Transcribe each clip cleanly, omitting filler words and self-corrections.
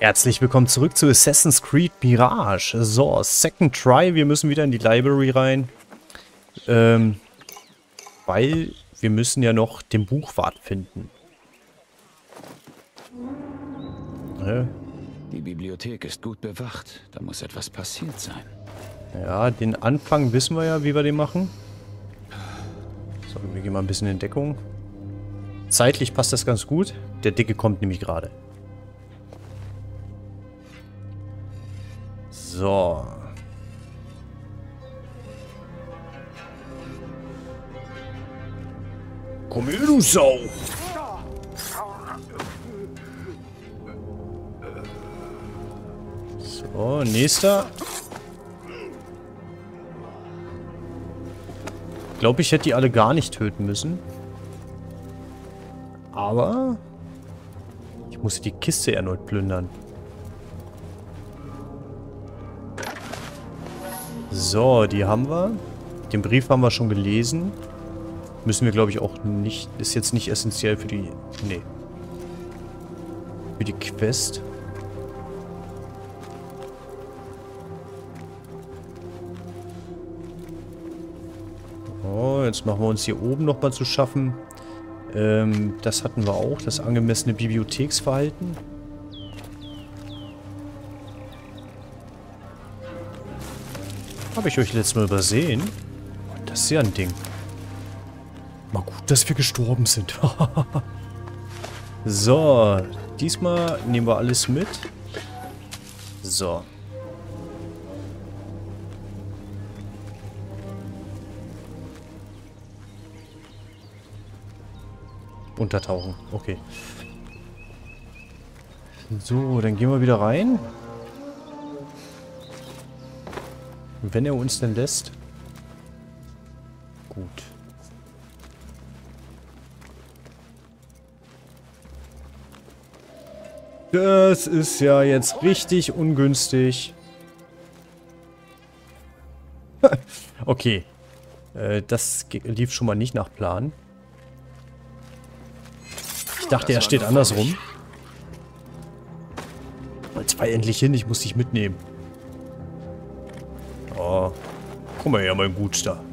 Herzlich willkommen zurück zu Assassin's Creed Mirage. So, Second Try, wir müssen wieder in die Library rein. Weil wir müssen ja noch den Buchwart finden. Die Bibliothek ist gut bewacht. Da muss etwas passiert sein. Ja, den Anfang wissen wir ja, wie wir den machen. So, wir gehen mal ein bisschen in Deckung. Zeitlich passt das ganz gut. Der Dicke kommt nämlich gerade. So. Komm her, du Sau! So, nächster. Ich glaube, ich hätte die alle gar nicht töten müssen. Aber ich muss die Kiste erneut plündern. So, die haben wir. Den Brief haben wir schon gelesen. Müssen wir, glaube ich, auch nicht... Ist jetzt nicht essentiell für die... Nee. Für die Quest. Oh, jetzt machen wir uns hier oben nochmal zu schaffen. Das hatten wir auch. Das angemessene Bibliotheksverhalten. Habe ich euch letztes Mal übersehen? Das ist ja ein Ding. Mal gut, dass wir gestorben sind. So, diesmal nehmen wir alles mit. So. Untertauchen, okay. So, dann gehen wir wieder rein. Wenn er uns denn lässt. Gut. Das ist ja jetzt richtig ungünstig. Okay. Das lief schon mal nicht nach Plan. Ich dachte, er steht andersrum. Jetzt war endlich hin, ich muss dich mitnehmen. Oh, komm mal her, mein Gutster.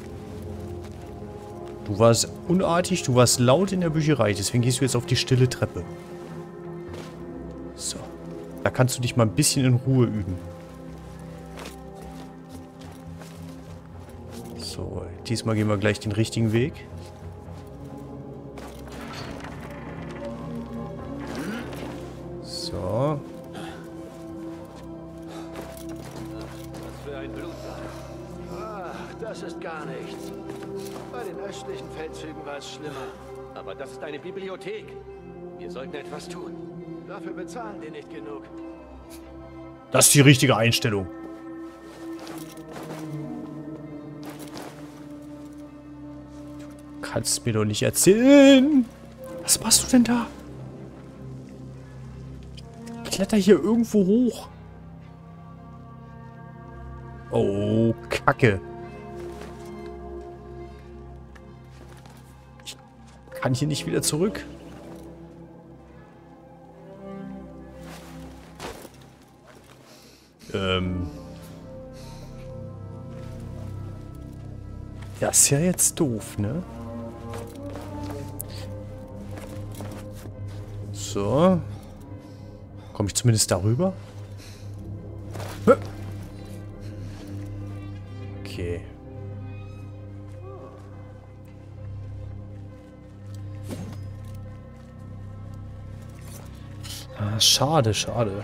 Du warst unartig, du warst laut in der Bücherei, deswegen gehst du jetzt auf die stille Treppe. So, da kannst du dich mal ein bisschen in Ruhe üben. So, diesmal gehen wir gleich den richtigen Weg. So. Das ist gar nichts. Bei den östlichen Feldzügen war es schlimmer. Aber das ist eine Bibliothek. Wir sollten etwas tun. Dafür bezahlen die nicht genug. Das ist die richtige Einstellung. Du kannst mir doch nicht erzählen. Was machst du denn da? Ich kletter hier irgendwo hoch. Oh, Kacke. Ich kann hier nicht wieder zurück. Das ist ja jetzt doof, ne? So. Komme ich zumindest darüber? Okay. Ah, schade, schade.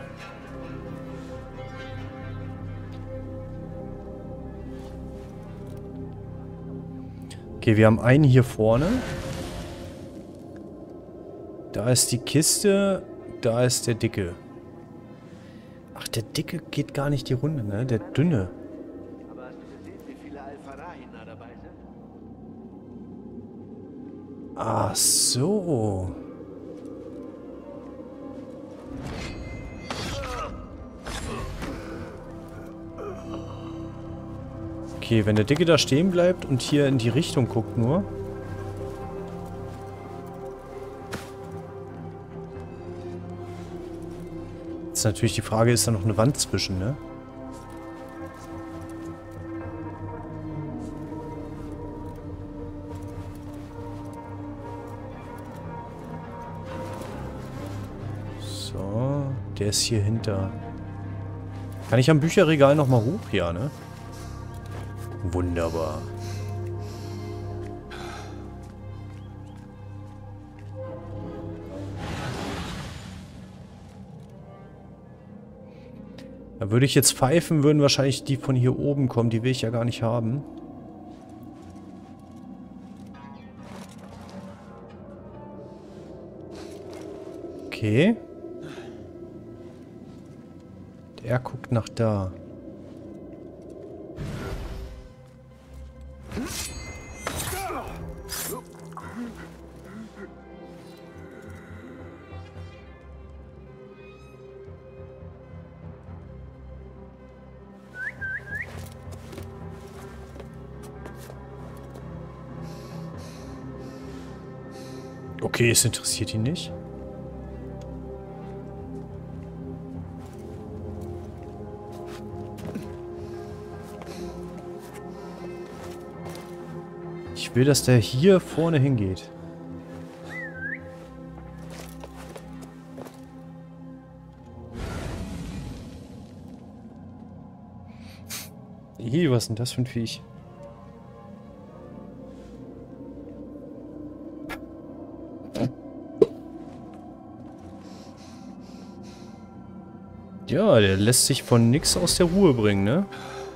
Okay, wir haben einen hier vorne. Da ist die Kiste. Da ist der Dicke. Ach, der Dicke geht gar nicht die Runde, ne? Der Dünne. Aber hast du gesehen, wie viele Al-Farahina dabei sind? Ach so. Okay, wenn der Dicke da stehen bleibt und hier in die Richtung guckt nur. Jetzt natürlich die Frage, ist da noch eine Wand zwischen, ne? So, der ist hier hinter. Kann ich am Bücherregal nochmal hoch? Ja, ne? Wunderbar. Da würde ich jetzt pfeifen, würden wahrscheinlich die von hier oben kommen. Die will ich ja gar nicht haben. Okay. Der guckt nach da. Okay, es interessiert ihn nicht. Ich will, dass der hier vorne hingeht. Was ist denn das für ein Viech? Ja, der lässt sich von nix aus der Ruhe bringen, ne?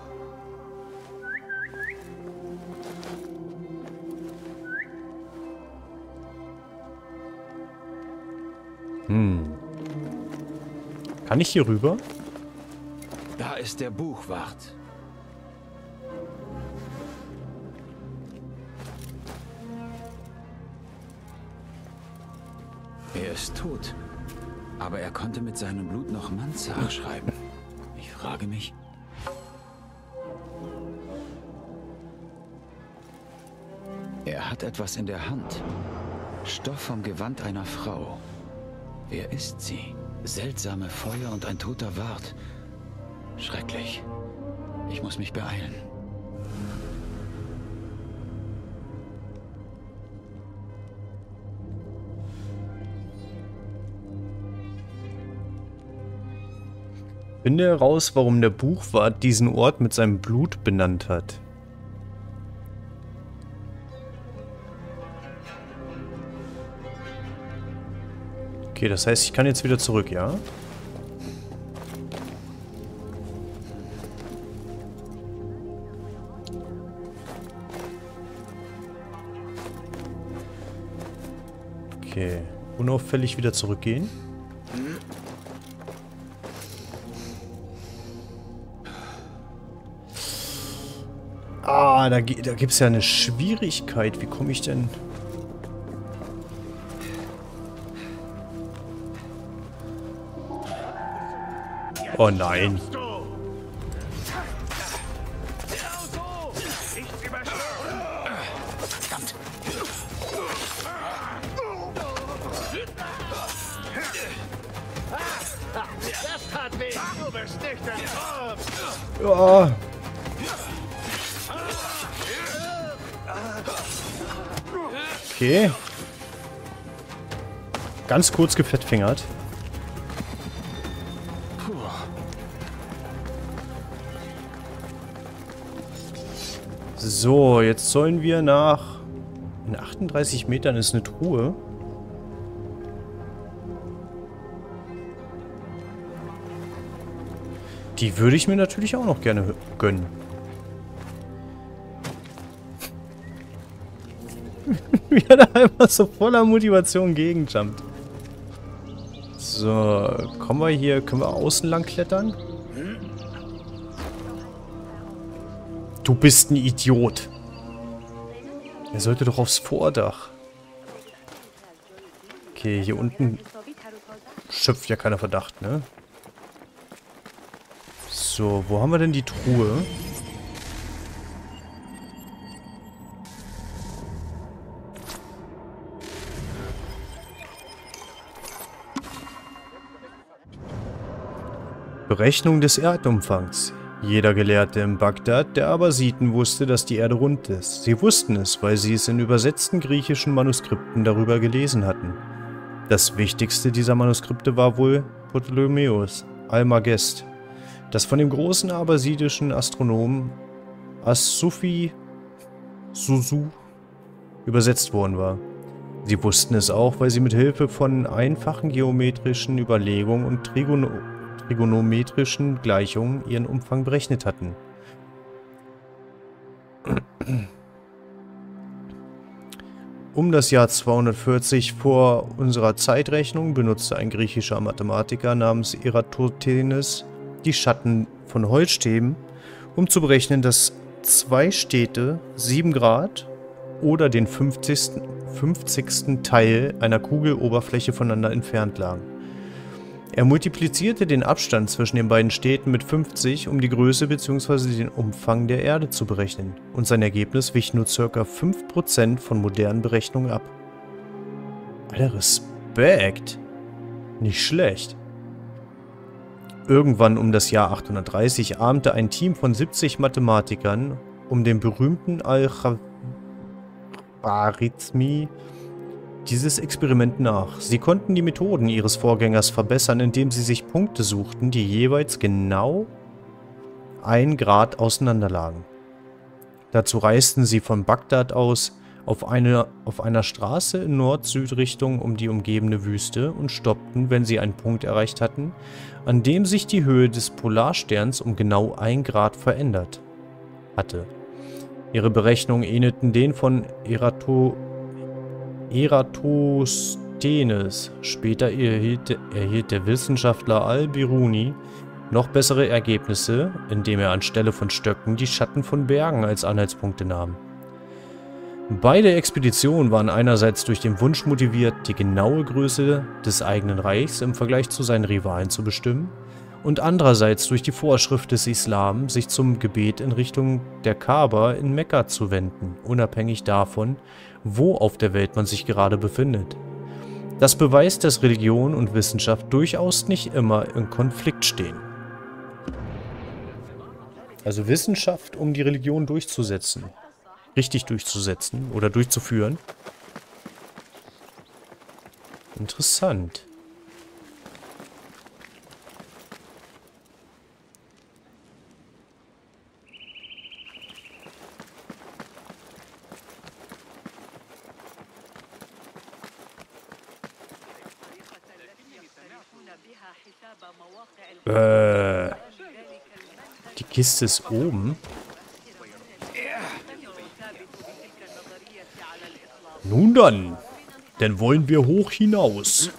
Kann ich hier rüber? Da ist der Buchwart. Er ist tot. Aber er konnte mit seinem Blut noch Manzar schreiben. Ich frage mich... Er hat etwas in der Hand. Stoff vom Gewand einer Frau. Wer ist sie? Seltsame Feuer und ein toter Wart. Schrecklich. Ich muss mich beeilen. Finde heraus, warum der Buchwart diesen Ort mit seinem Blut benannt hat. Okay, das heißt, ich kann jetzt wieder zurück, ja? Okay, unauffällig wieder zurückgehen. Ah, da gibt es ja eine Schwierigkeit. Wie komme ich denn... Oh nein. Ja. Okay. Ganz kurz gefettfingert. So, jetzt sollen wir nach... In 38 Metern ist eine Truhe. Die würde ich mir natürlich auch noch gerne gönnen. Wie er da einfach so voller Motivation gegenjumpt. So, kommen wir hier... Können wir außen lang klettern? Du bist ein Idiot. Er sollte doch aufs Vordach. Okay, hier unten schöpft ja keiner Verdacht, ne? So, wo haben wir denn die Truhe? Berechnung des Erdumfangs. Jeder Gelehrte in Bagdad der Abbasiden wusste, dass die Erde rund ist. Sie wussten es, weil sie es in übersetzten griechischen Manuskripten darüber gelesen hatten. Das wichtigste dieser Manuskripte war wohl Ptolemäus Almagest, das von dem großen abbasidischen Astronomen As-Sufi Susu übersetzt worden war. Sie wussten es auch, weil sie mit Hilfe von einfachen geometrischen Überlegungen und trigonometrischen Gleichungen ihren Umfang berechnet hatten. Um das Jahr 240 vor unserer Zeitrechnung benutzte ein griechischer Mathematiker namens Eratosthenes die Schatten von Holzstäben, um zu berechnen, dass zwei Städte 7 Grad oder den 50. Teil einer Kugeloberfläche voneinander entfernt lagen. Er multiplizierte den Abstand zwischen den beiden Städten mit 50, um die Größe bzw. den Umfang der Erde zu berechnen, und sein Ergebnis wich nur ca. 5% von modernen Berechnungen ab. Alter, Respekt! Nicht schlecht. Irgendwann um das Jahr 830 ahmte ein Team von 70 Mathematikern um den berühmten Al-Khwarizmi dieses Experiment nach. Sie konnten die Methoden ihres Vorgängers verbessern, indem sie sich Punkte suchten, die jeweils genau 1 Grad auseinanderlagen. Dazu reisten sie von Bagdad aus auf einer Straße in Nord-Süd-Richtung um die umgebende Wüste und stoppten, wenn sie einen Punkt erreicht hatten, an dem sich die Höhe des Polarsterns um genau 1 Grad verändert hatte. Ihre Berechnungen ähnelten denen von Eratosthenes. Später erhielt der Wissenschaftler Al-Biruni noch bessere Ergebnisse, indem er anstelle von Stöcken die Schatten von Bergen als Anhaltspunkte nahm. Beide Expeditionen waren einerseits durch den Wunsch motiviert, die genaue Größe des eigenen Reichs im Vergleich zu seinen Rivalen zu bestimmen, und andererseits durch die Vorschrift des Islam, sich zum Gebet in Richtung der Kaaba in Mekka zu wenden, unabhängig davon, wo auf der Welt man sich gerade befindet. Das beweist, dass Religion und Wissenschaft durchaus nicht immer in Konflikt stehen. Also Wissenschaft, um die Religion durchzusetzen. Richtig durchzusetzen oder durchzuführen. Interessant. Die Kiste ist oben. Nun dann wollen wir hoch hinaus.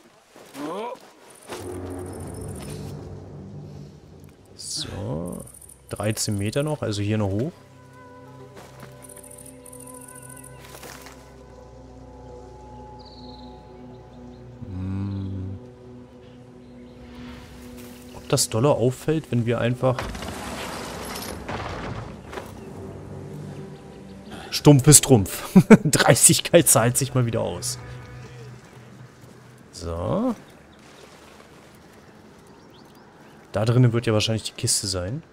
So, 13 Meter noch, also hier noch hoch. Ob das doller auffällt, wenn wir einfach... Stumpf ist Trumpf. Dreistigkeit zahlt sich mal wieder aus. So. Da drinnen wird ja wahrscheinlich die Kiste sein.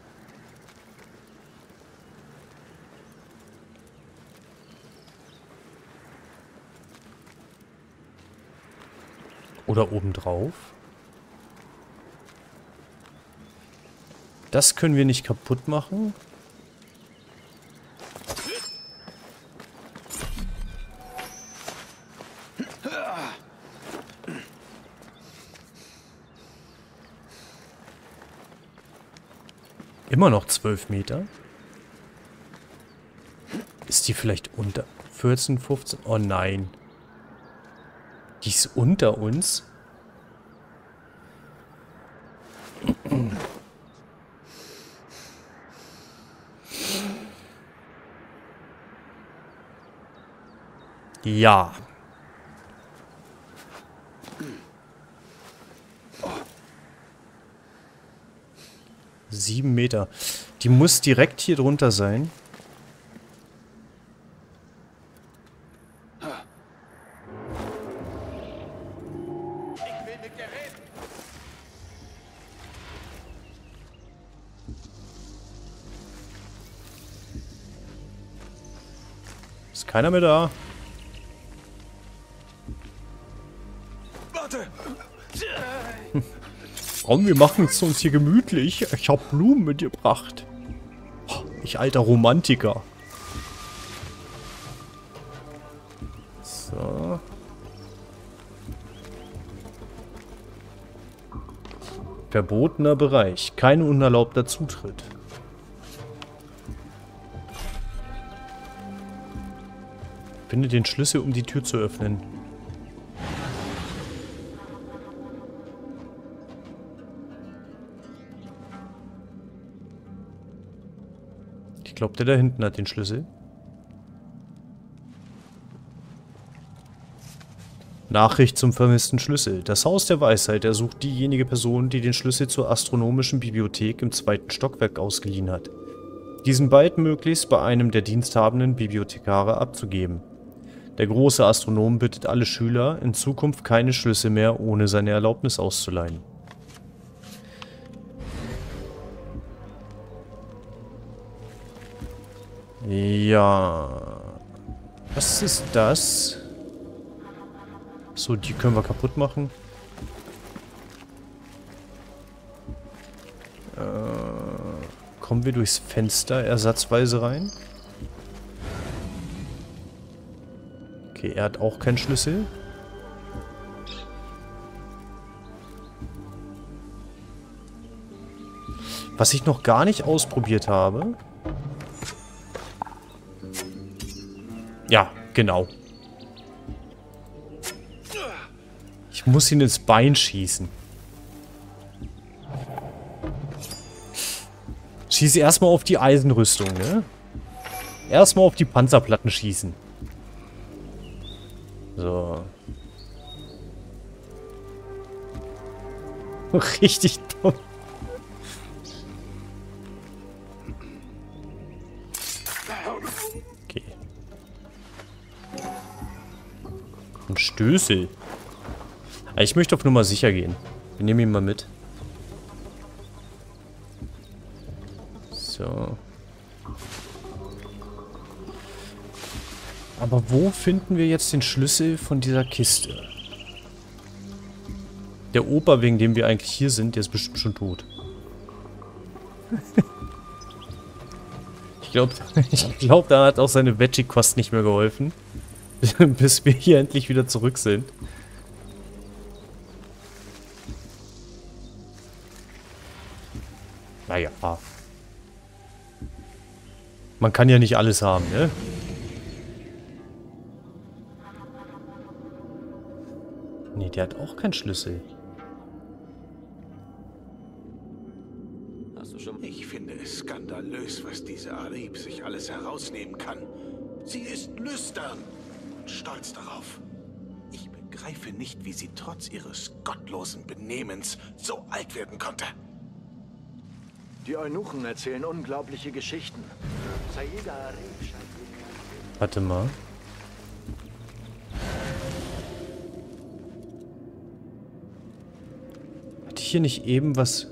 Oder obendrauf. Das können wir nicht kaputt machen. Immer noch 12 Meter. Ist die vielleicht unter 14, 15? Oh nein. Die ist unter uns. Ja. Sieben Meter. Die muss direkt hier drunter sein. Keiner mehr da. Warte! Komm, wir machen es uns hier gemütlich. Ich habe Blumen mitgebracht. Oh, ich alter Romantiker. So. Verbotener Bereich. Kein unerlaubter Zutritt. Finde den Schlüssel, um die Tür zu öffnen. Ich glaube, der da hinten hat den Schlüssel. Nachricht zum vermissten Schlüssel. Das Haus der Weisheit ersucht diejenige Person, die den Schlüssel zur astronomischen Bibliothek im 2. Stockwerk ausgeliehen hat, diesen baldmöglichst bei einem der diensthabenden Bibliothekare abzugeben. Der große Astronom bittet alle Schüler, in Zukunft keine Schlüssel mehr ohne seine Erlaubnis auszuleihen. Ja. Was ist das? So, die können wir kaputt machen. Kommen wir durchs Fenster ersatzweise rein? Okay, er hat auch keinen Schlüssel. Was ich noch gar nicht ausprobiert habe. Ja, genau. Ich muss ihn ins Bein schießen. Schieße erstmal auf die Eisenrüstung, ne? Erstmal auf die Panzerplatten schießen. So. Richtig dumm. Okay. Ein Stößel. Ich möchte auf Nummer sicher gehen. Wir nehmen ihn mal mit. So. Aber wo finden wir jetzt den Schlüssel von dieser Kiste? Der Opa, wegen dem wir eigentlich hier sind, der ist bestimmt schon tot. Ich glaube, da hat auch seine Veggie-Kost nicht mehr geholfen. Bis wir hier endlich wieder zurück sind. Naja. Man kann ja nicht alles haben, ne? Nee, der hat auch keinen Schlüssel. Hast du schon... Ich finde es skandalös, was diese Arib sich alles herausnehmen kann. Sie ist lüstern und stolz darauf. Ich begreife nicht, wie sie trotz ihres gottlosen Benehmens so alt werden konnte. Die Eunuchen erzählen unglaubliche Geschichten. Sayyida Arib scheint... Warte mal. Hatte ich hier nicht eben was...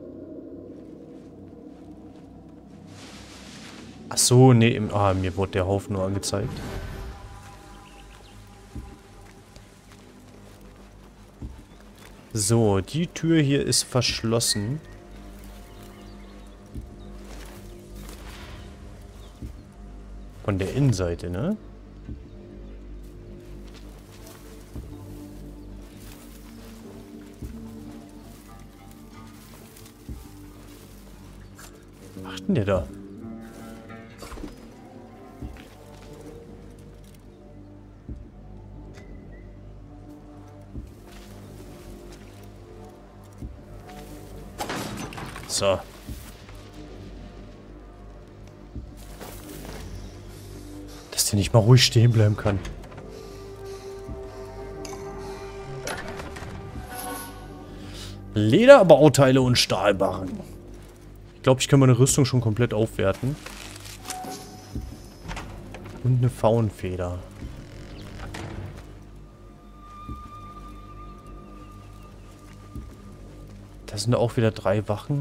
Ach so, nee, mir wurde der Haufen nur angezeigt. So, die Tür hier ist verschlossen. Von der Innenseite, ne? Was macht denn der da? So. Dass der nicht mal ruhig stehen bleiben kann. Lederbauteile und Stahlbarren. Ich glaube, ich kann meine Rüstung schon komplett aufwerten. Und eine Faunfeder. Da sind auch wieder 3 Wachen.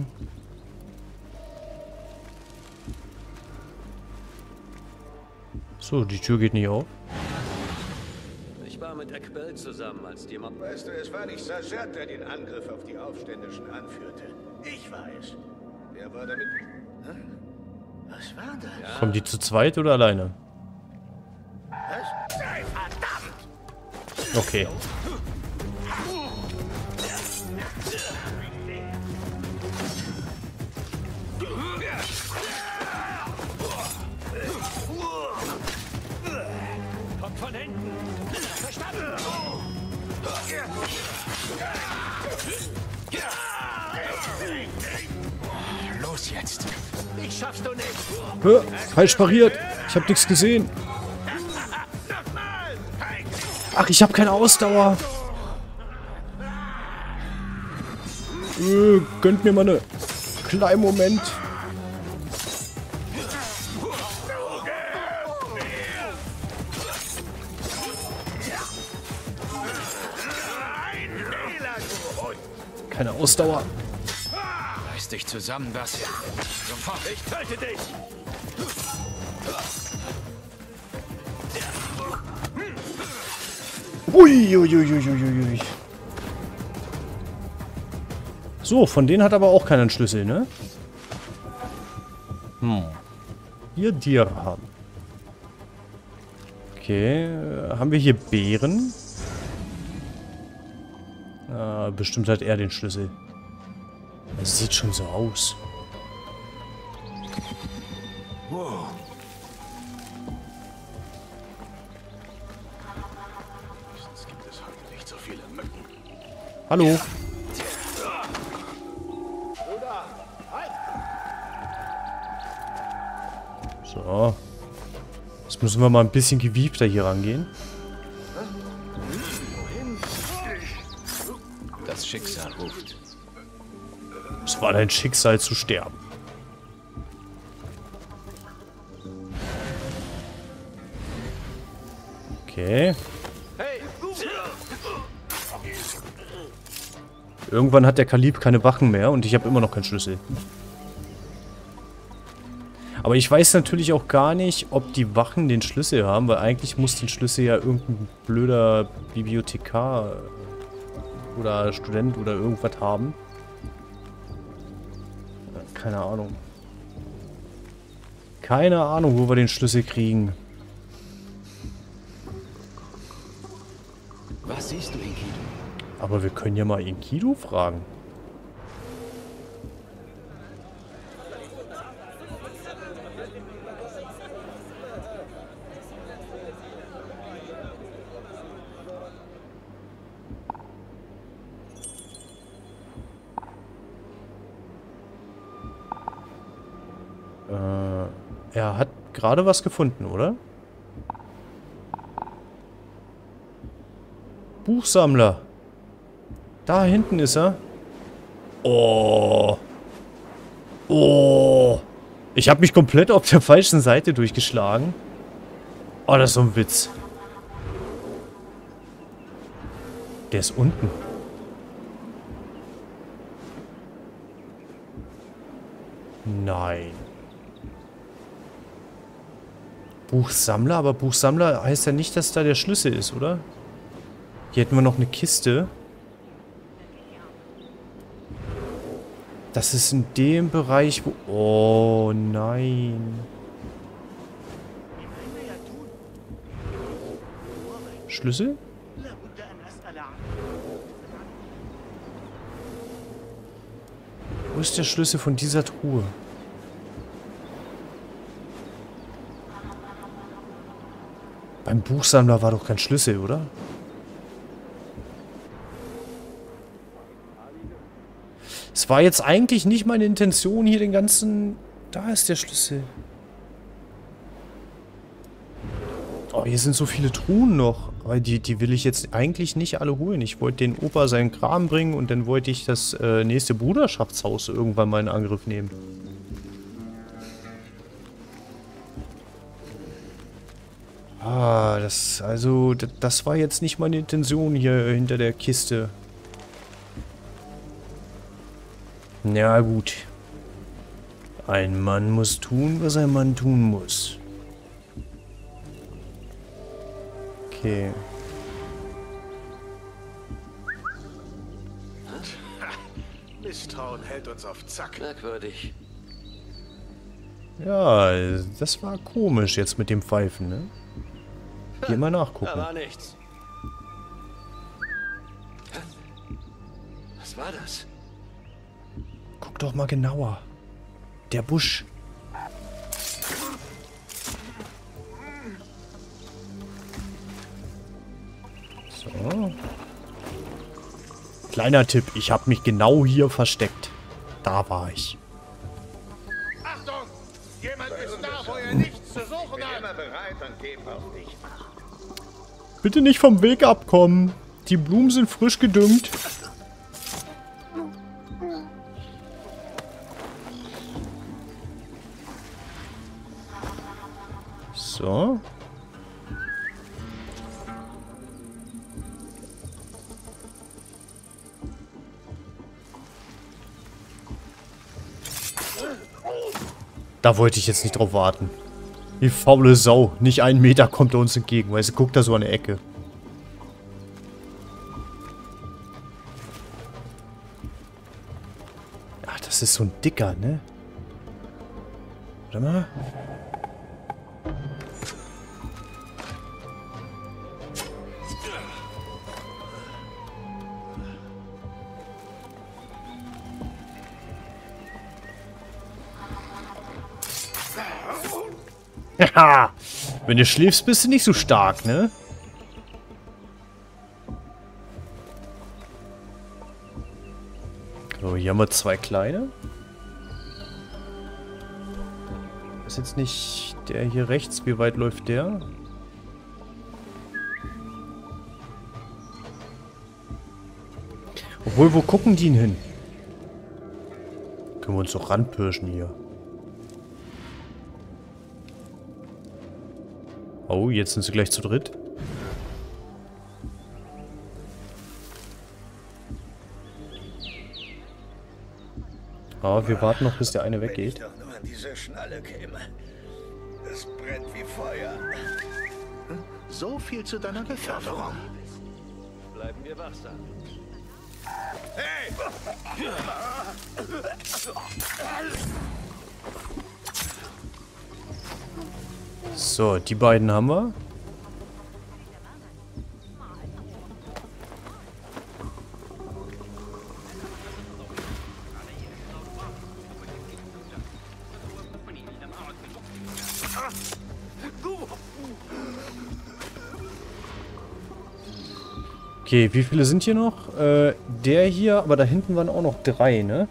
So, die Tür geht nicht auf. Ich war mit Ekbel zusammen, als die Mob... Weißt du, es war nicht Sajjad, der den Angriff auf die Aufständischen anführte. Ich war es. Wer war damit... Hm? Was war das? Ja, Kommen die zu zweit oder alleine? Was? Verdammt! Okay. kommt von hinten. Verstanden? Los jetzt. Ich schaffst du nicht. Falsch pariert. Ich habe nichts gesehen. Ach, ich habe keine Ausdauer. Gönnt mir mal einen kleinen Moment. Keine Ausdauer. Reiß dich zusammen, das. Sofort. Ich töte dich. Uiuiuiuiui. So, von denen hat aber auch keinen Schlüssel, ne? Hier Tiere haben. Okay, haben wir hier Beeren? Bestimmt hat er den Schlüssel. Das sieht schon so aus. Wow. Sonst gibt es heute nicht so viele Mücken. Hallo. So. Jetzt müssen wir mal ein bisschen gewiefter hier rangehen. Das Schicksal ruft. Es war dein Schicksal zu sterben. Okay. Irgendwann hat der Kalib keine Wachen mehr und ich habe immer noch keinen Schlüssel. Aber ich weiß natürlich auch gar nicht, ob die Wachen den Schlüssel haben, weil eigentlich muss den Schlüssel ja irgendein blöder Bibliothekar oder Student oder irgendwas haben. Keine Ahnung. Keine Ahnung, wo wir den Schlüssel kriegen. Was siehst du, Enkidu? Aber wir können ja mal Enkidu fragen. Er hat gerade was gefunden, oder? Buchsammler. Da hinten ist er. Oh. Oh. Ich habe mich komplett auf der falschen Seite durchgeschlagen. Oh, das ist so ein Witz. Der ist unten. Nein. Buchsammler? Aber Buchsammler heißt ja nicht, dass da der Schlüssel ist, oder? Hier hätten wir noch eine Kiste. Das ist in dem Bereich, wo... Oh, nein. Schlüssel? Wo ist der Schlüssel von dieser Truhe? Beim Buchsammler war doch kein Schlüssel, oder? Es war jetzt eigentlich nicht meine Intention, hier den ganzen... Da ist der Schlüssel. Oh, hier sind so viele Truhen noch. Aber die will ich jetzt eigentlich nicht alle holen. Ich wollte den Opa seinen Kram bringen und dann wollte ich das nächste Bruderschaftshaus irgendwann mal in Angriff nehmen. Ah, das war jetzt nicht meine Intention hier hinter der Kiste. Ja, gut. Ein Mann muss tun, was ein Mann tun muss. Okay. Misstrauen hält uns auf Zack. Merkwürdig. Ja, das war komisch jetzt mit dem Pfeifen, ne? Geh mal Da nachgucken. war nichts. Was war das? Guck doch mal genauer. Der Busch. So. Kleiner Tipp, ich habe mich genau hier versteckt. Da war ich. Achtung! Jemand ist da, wo er nichts zu suchen hat. Immer bereit und geben auf dich. Bitte nicht vom Weg abkommen. Die Blumen sind frisch gedüngt. So. Da wollte ich jetzt nicht drauf warten. Die faule Sau. Nicht 1 Meter kommt er uns entgegen, weil sie guckt da so an der Ecke. Ach, das ist so ein dicker, ne? Warte mal. Haha, wenn du schläfst, bist du nicht so stark, ne? So, hier haben wir 2 kleine. Ist jetzt nicht der hier rechts. Wie weit läuft der? Obwohl, wo gucken die hin? Können wir uns doch ranpirschen hier. Oh, jetzt sind sie gleich zu dritt. Aber wir warten noch, bis der eine weggeht. Wenn ich doch nur an diese Schnalle käme. Es brennt wie Feuer. So viel zu deiner Beförderung. Bleiben wir wachsam. Hey! So, die beiden haben wir. Okay, wie viele sind hier noch? Der hier, aber da hinten waren auch noch 3, ne?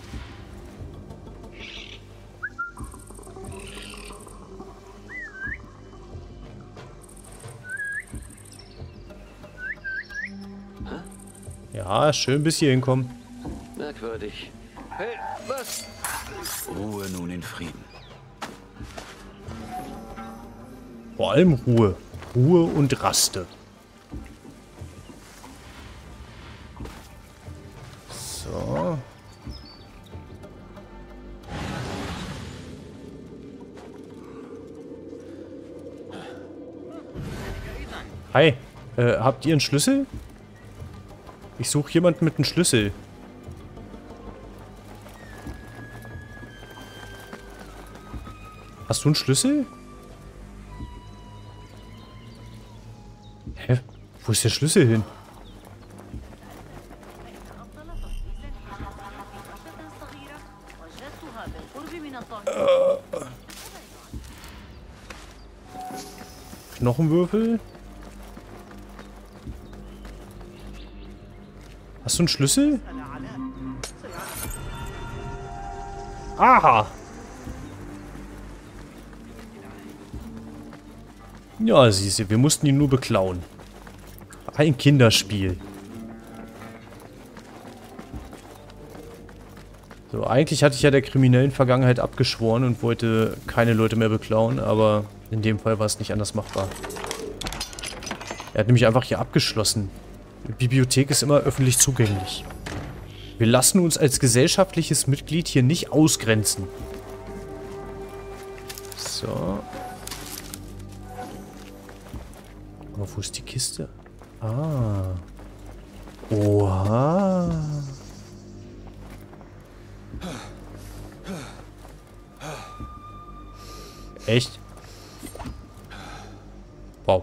Ja, schön bis hier hinkommen. Merkwürdig. Hey, was? Ruhe nun in Frieden. Vor allem Ruhe. Ruhe und Raste. So. Hi. Habt ihr einen Schlüssel? Ich suche jemanden mit einem Schlüssel. Hast du einen Schlüssel? Hä? Wo ist der Schlüssel hin? Knochenwürfel? Hast du einen Schlüssel? Aha! Ja, siehst du, wir mussten ihn nur beklauen. Ein Kinderspiel. So, eigentlich hatte ich ja der kriminellen Vergangenheit abgeschworen und wollte keine Leute mehr beklauen, aber in dem Fall war es nicht anders machbar. Er hat nämlich einfach hier abgeschlossen. Die Bibliothek ist immer öffentlich zugänglich. Wir lassen uns als gesellschaftliches Mitglied hier nicht ausgrenzen. So. Aber wo ist die Kiste? Ah. Oha. Echt? Wow.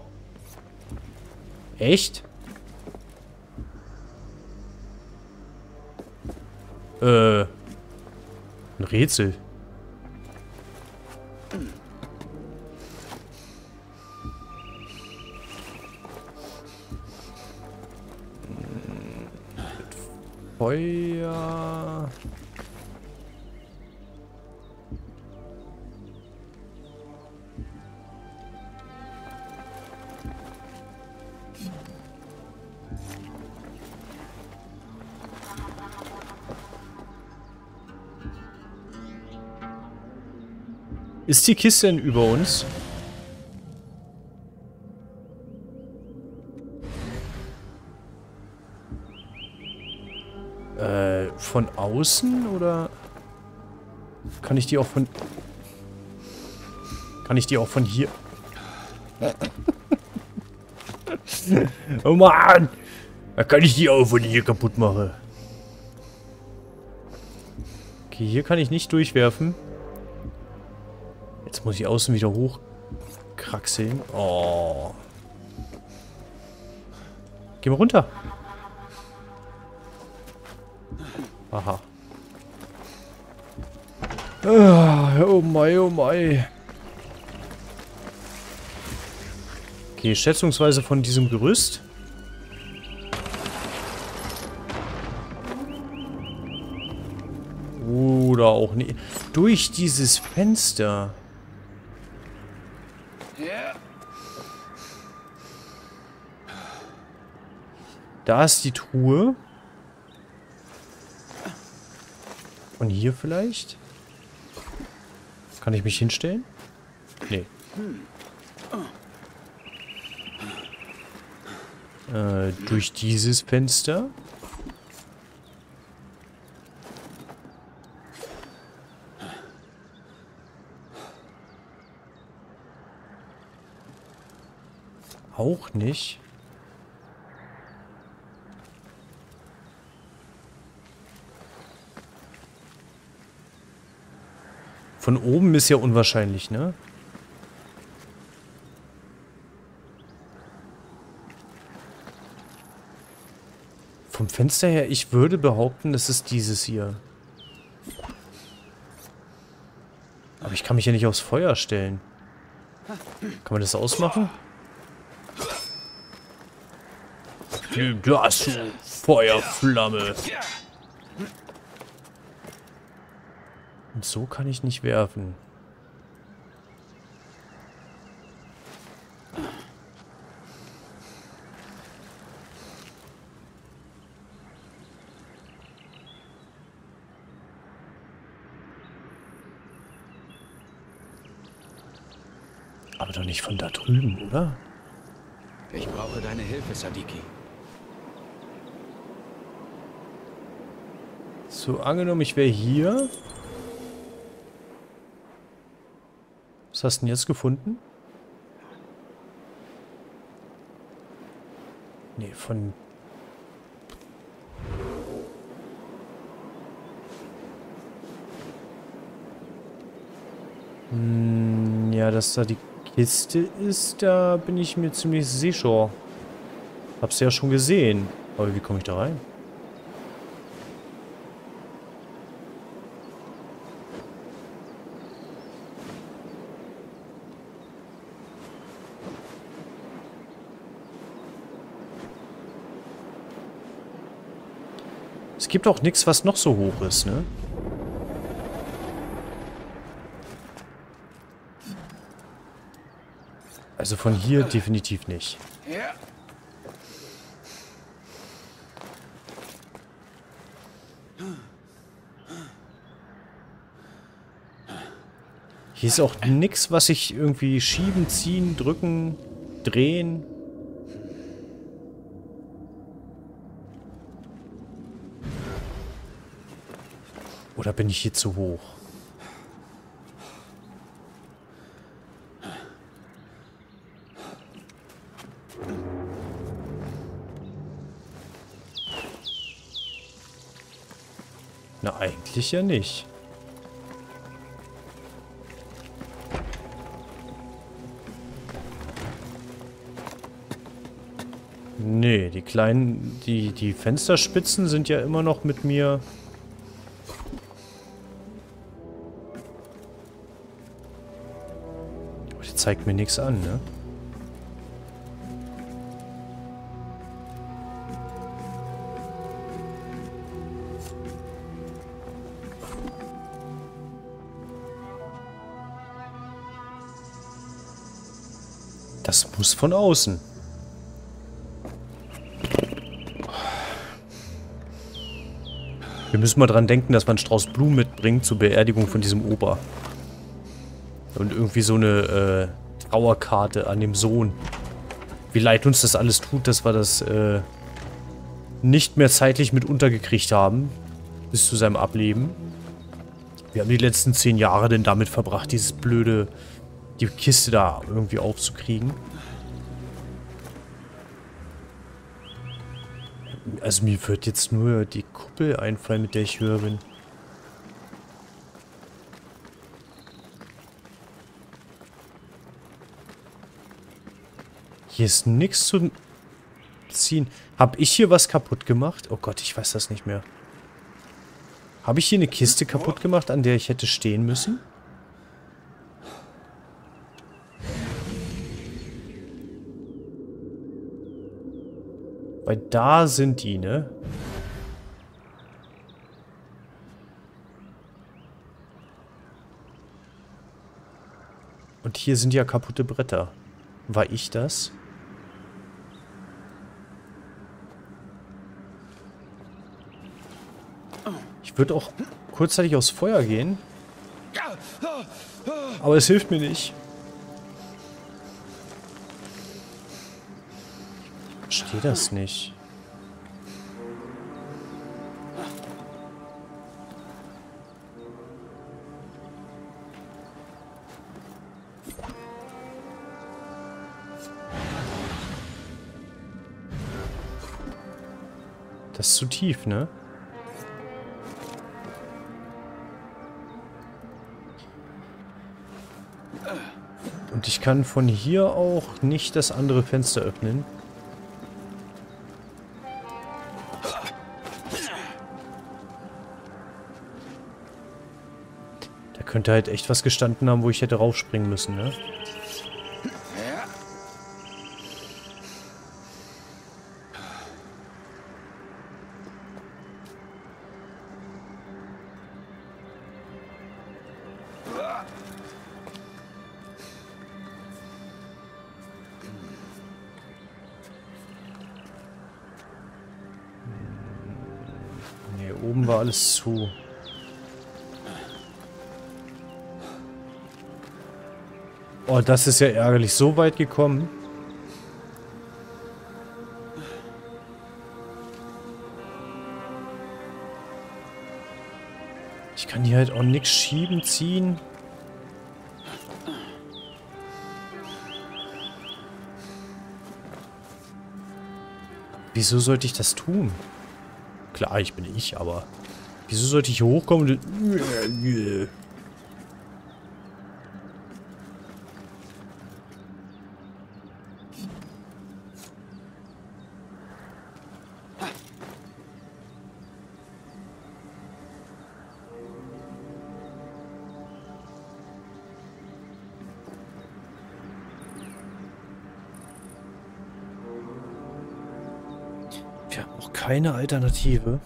Echt? Ein Rätsel. Feuer. Ist die Kiste denn über uns? Von außen oder kann ich die auch von... Kann ich die auch von hier... Oh Mann! Da kann ich die auch von hier kaputt machen. Okay, hier kann ich nicht durchwerfen. Jetzt muss ich außen wieder hochkraxeln. Oh. Geh mal runter. Aha. Oh mein, oh mein. Okay, schätzungsweise von diesem Gerüst. Oder auch nicht. Durch dieses Fenster. Da ist die Truhe. Und hier vielleicht? Kann ich mich hinstellen? Nee. Durch dieses Fenster. Auch nicht. Von oben ist ja unwahrscheinlich, ne? Vom Fenster her, ich würde behaupten, das ist dieses hier. Aber ich kann mich ja nicht aufs Feuer stellen. Kann man das ausmachen? Das Feuerflamme. Und so kann ich nicht werfen. Aber doch nicht von da drüben, oder? Ich brauche deine Hilfe, Sadiki. So, angenommen, ich wäre hier. Was hast du denn jetzt gefunden? Nee, von... ja, dass da die Kiste ist, da bin ich mir ziemlich sicher. Hab's ja schon gesehen. Aber wie komme ich da rein? Es gibt auch nichts, was noch so hoch ist, ne? Also von hier definitiv nicht. Hier ist auch nichts, was ich irgendwie schieben, ziehen, drücken, drehen. Oder bin ich hier zu hoch? Na, eigentlich ja nicht. Nee, die kleinen, die Fensterspitzen sind ja immer noch mit mir. Aber die zeigt mir nichts an, ne? Das muss von außen. Wir müssen mal dran denken, dass man einen Strauß Blumen mitbringt zur Beerdigung von diesem Opa. Und irgendwie so eine Trauerkarte an dem Sohn. Wie leid uns das alles tut, dass wir das nicht mehr zeitlich mit untergekriegt haben. Bis zu seinem Ableben. Wir haben die letzten 10 Jahre denn damit verbracht, die Kiste da irgendwie aufzukriegen. Also mir wird jetzt nur die Kuppel einfallen, mit der ich höher bin. Hier ist nichts zu ziehen. Hab ich hier was kaputt gemacht? Oh Gott, ich weiß das nicht mehr. Habe ich hier eine Kiste kaputt gemacht, an der ich hätte stehen müssen? Weil da sind die, ne? Und hier sind ja kaputte Bretter. War ich das? Ich würde auch kurzzeitig aufs Feuer gehen. Aber es hilft mir nicht. Ich verstehe das nicht. Das ist zu tief, ne? Und ich kann von hier auch nicht das andere Fenster öffnen. Da könnte halt echt was gestanden haben, wo ich hätte raufspringen müssen, ne? Ne, oben war alles zu. Oh, das ist ja ärgerlich. So weit gekommen. Ich kann hier halt auch nichts schieben, ziehen. Wieso sollte ich das tun? Klar, ich bin ich, aber wieso sollte ich hier hochkommen und... Wir haben noch keine Alternative.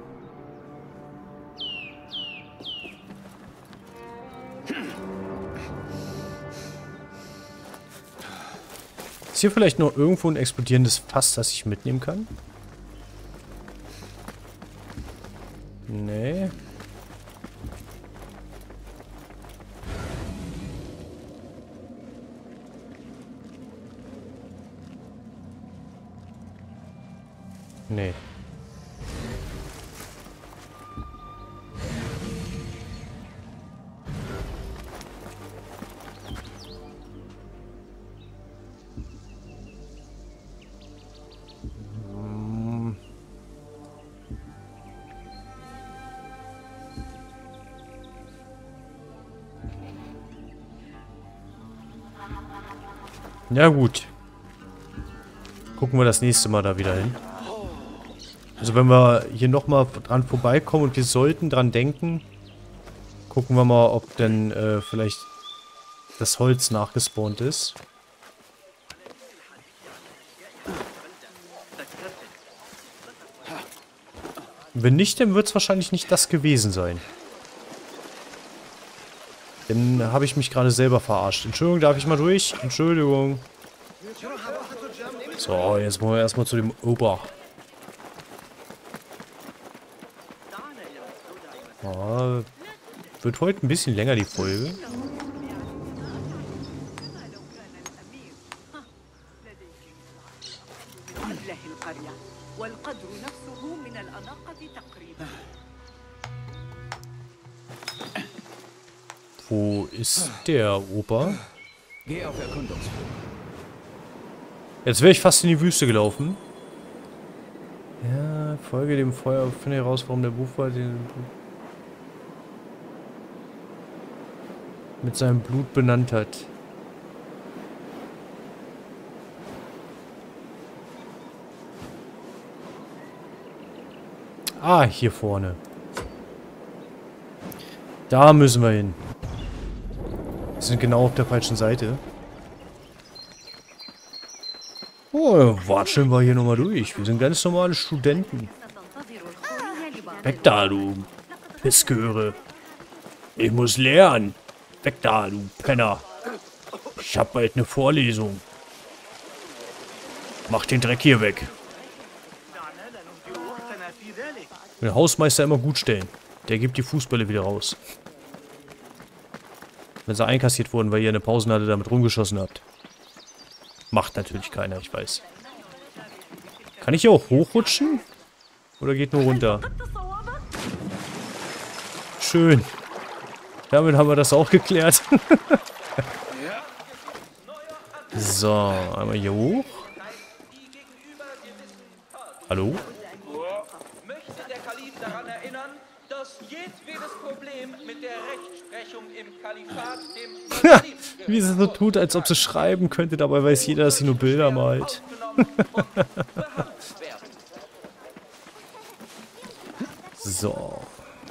Ist hier vielleicht noch irgendwo ein explodierendes Fass, das ich mitnehmen kann? Nee. Nee. Ja gut. Gucken wir das nächste Mal da wieder hin. Also wenn wir hier nochmal dran vorbeikommen und wir sollten dran denken, gucken wir mal, ob denn vielleicht das Holz nachgespawnt ist. Wenn nicht, dann wird es wahrscheinlich nicht das gewesen sein. Dann habe ich mich gerade selber verarscht. Entschuldigung, darf ich mal durch? Entschuldigung. So, jetzt wollen wir erstmal zu dem Opa. Ja, wird heute ein bisschen länger die Folge. Wo ist der Opa? Geh auf Erkundungsflug. Jetzt wäre ich fast in die Wüste gelaufen. Ja, folge dem Feuer, finde heraus, warum der Buchwald den mit seinem Blut benannt hat. Ah, hier vorne. Da müssen wir hin. Wir sind genau auf der falschen Seite. Oh, watscheln wir hier nochmal durch. Wir sind ganz normale Studenten. Weg da, du Pissgöre. Ich muss lernen. Weg da, du Penner. Ich hab bald eine Vorlesung. Mach den Dreck hier weg. Den Hausmeister immer gut stellen. Der gibt die Fußbälle wieder raus. Wenn sie einkassiert wurden, weil ihr eine Pausenhalle damit rumgeschossen habt. Macht natürlich keiner, ich weiß. Kann ich hier auch hochrutschen? Oder geht nur runter? Schön. Damit haben wir das auch geklärt. So, einmal hier hoch. Hallo? Möchte der Kalif daran erinnern, dass jedwedes Problem mit der Rechtsprechung im Kalifat dem Kalif Wie sie so tut, als ob sie schreiben könnte, dabei weiß jeder, dass sie nur Bilder malt. So.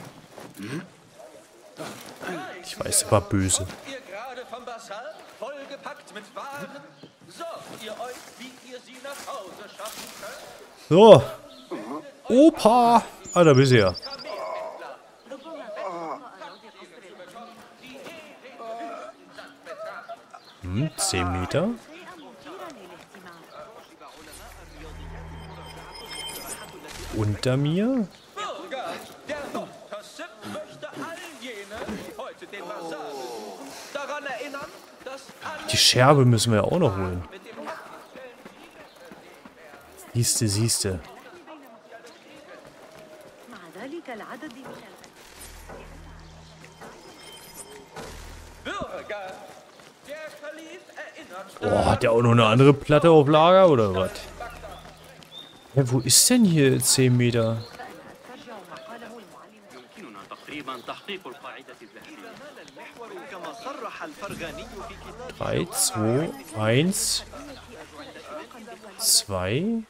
Ich weiß, er war böse. Ihr gerade vom Basar, vollgepackt mit Waren? Sorgt ihr euch, wie ihr sie nach Hause schaffen könnt? So. Opa! Ah, da bist du ja. 10 Meter. Unter mir. Bürger, der Muhtasib möchte all jene, die heute den Basar besuchen, daran erinnern, dass alle Die Scherbe müssen wir ja auch noch holen. mit dem Siehste, siehste. Bürger, der Kalif erinnert Oh, hat der auch noch eine andere Platte auf Lager oder was? Ja, wo ist denn hier 10 Meter? 3, 2, 1, 2.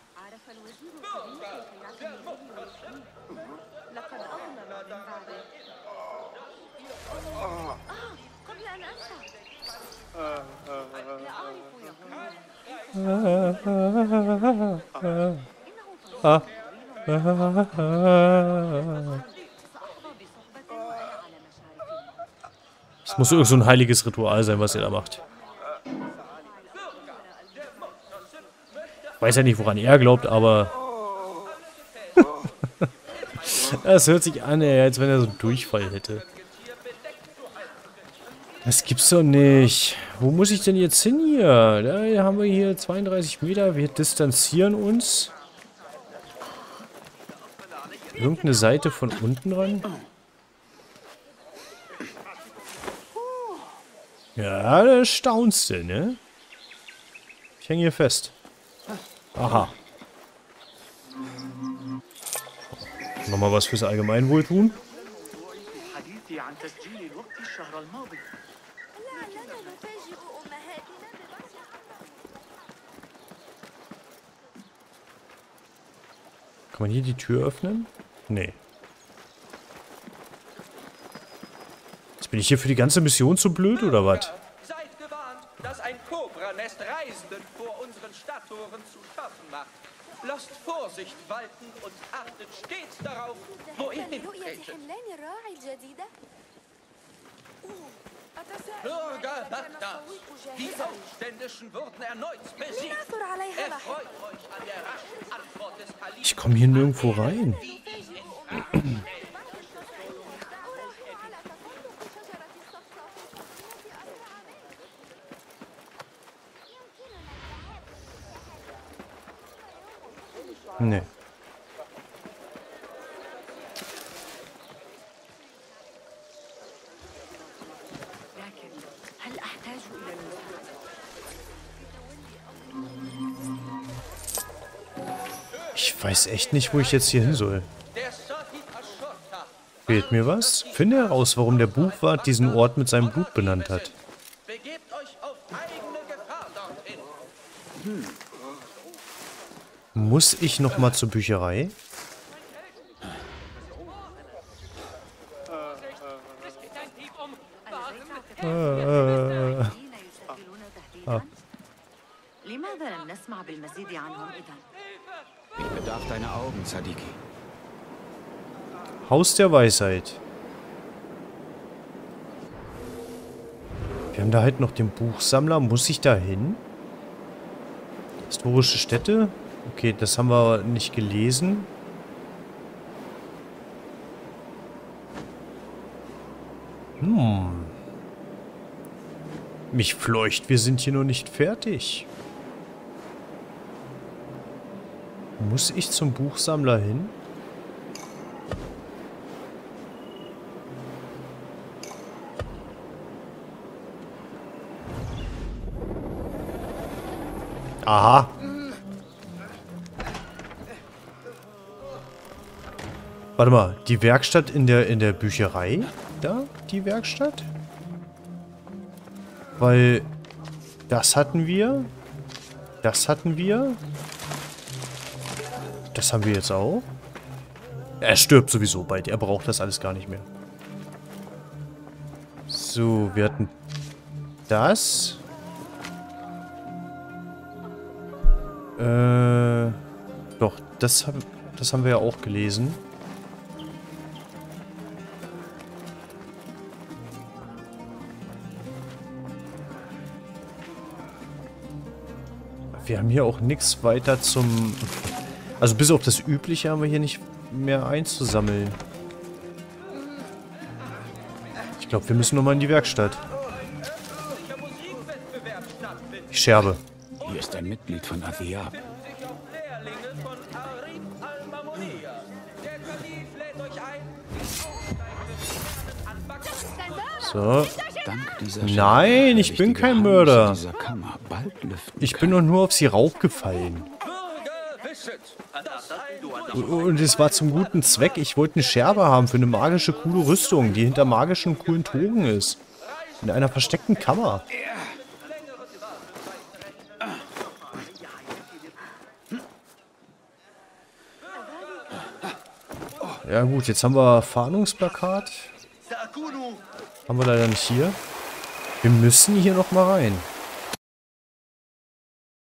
Es muss irgend so ein heiliges Ritual sein, was ihr da macht. Ich weiß ja nicht, woran er glaubt, aber... Das hört sich an, ey, als wenn er so einen Durchfall hätte. Das gibt's doch nicht. Wo muss ich denn jetzt hin hier? Da haben wir hier 32 Meter. Wir distanzieren uns. Irgendeine Seite von unten ran? Ja, da staunst du, ne? Ich hänge hier fest. Aha. Nochmal was fürs Allgemeinwohl tun. Kann man hier die Tür öffnen? Nee. Jetzt bin ich hier für die ganze Mission zu blöd, oder was? Seid gewarnt, dass ein Kobranest Reisenden vor unseren Stadttoren zu schaffen macht. Lasst Vorsicht walten und achtet stets darauf, wo ihr hintretet. Bürger Bagdads, die Aufständischen wurden erneut besiegt. Erfreut euch an der raschen Antwort des Kalifen. Ich komme hier nirgendwo rein. Nee. Ich weiß echt nicht, wo ich jetzt hier hin soll. Fehlt mir was? Finde heraus, warum der Buchwart diesen Ort mit seinem Blut benannt hat. Begebt euch auf eigene Gefahr dorthin. Muss ich noch mal zur Bücherei? Ich bedarf deiner Augen, Sadiki. Haus der Weisheit. Wir haben da halt noch den Buchsammler. Muss ich da hin? Historische Städte? Okay, das haben wir nicht gelesen. Mich fleucht, wir sind hier noch nicht fertig. Muss ich zum Buchsammler hin? Aha. Warte mal, die Werkstatt in der Bücherei? Da? Die Werkstatt? Weil das hatten wir. Das hatten wir. Das haben wir jetzt auch. Er stirbt sowieso bald. Er braucht das alles gar nicht mehr. So, wir hatten das. Doch, das haben wir ja auch gelesen. Wir haben hier auch nichts weiter zum... Also bis auf das Übliche haben wir hier nicht mehr einzusammeln. Ich glaube, wir müssen nochmal in die Werkstatt. Ich scherbe. Hier ist ein Mitglied von Athiab. So. Dank dieser Nein, ich bin kein Mörder. dieser Kammer bald lüften Ich bin doch nur auf sie raufgefallen. Und es war zum guten Zweck. Ich wollte eine Scherbe haben für eine magische, coole Rüstung, die hinter magischen, coolen Togen ist. In einer versteckten Kammer. Ja gut, jetzt haben wir Fahndungsplakat. Haben wir leider nicht hier. Wir müssen hier noch mal rein.